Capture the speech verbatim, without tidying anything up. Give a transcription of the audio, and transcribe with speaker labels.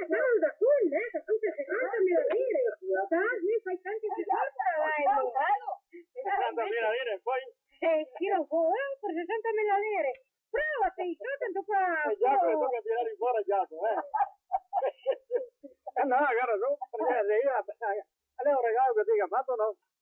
Speaker 1: sono da quelle, che tutte sessantamila lire. Dai, mi fai tanti sessanta, dai.
Speaker 2: sessantamila lire e poi?
Speaker 1: Eh, tira un po', eh, per sessantamila lire. Brava, sei tu, tanto qua.
Speaker 2: E Giacomo, mi tocca tirare fuori Giacomo, eh. No, guarda, no, perché io, allora un regalo che ti ha fatto, no?